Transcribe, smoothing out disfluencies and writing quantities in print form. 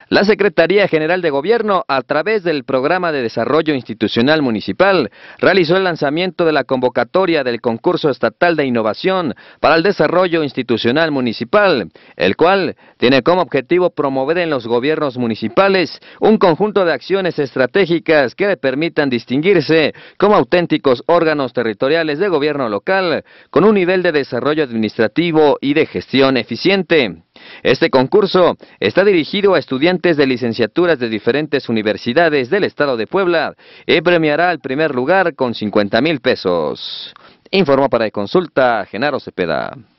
La Secretaría General de Gobierno, a través del Programa de Desarrollo Institucional Municipal, realizó el lanzamiento de la convocatoria del Concurso Estatal de Innovación para el Desarrollo Institucional Municipal, el cual tiene como objetivo promover en los gobiernos municipales un conjunto de acciones estratégicas que le permitan distinguirse como auténticos órganos territoriales de gobierno local, con un nivel de desarrollo administrativo y de gestión eficiente. Este concurso está dirigido a estudiantes de licenciaturas de diferentes universidades del estado de Puebla y premiará el primer lugar con 50,000 pesos. Informó para Consulta Genaro Cepeda.